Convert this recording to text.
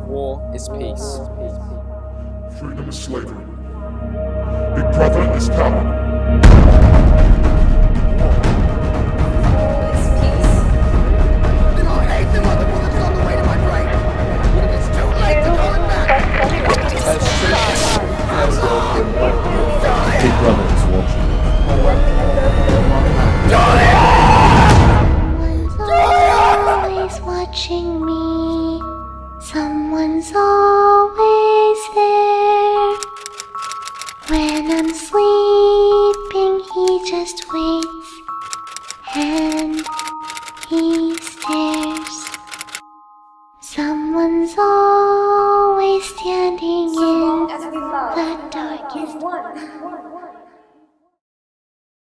War is peace. Freedom is slavery. Big brother is power. Big brother is watching. Someone's always watching me. Someone's always there. When I'm sleeping, he just waits and he stares. Someone's always standing in the darkest.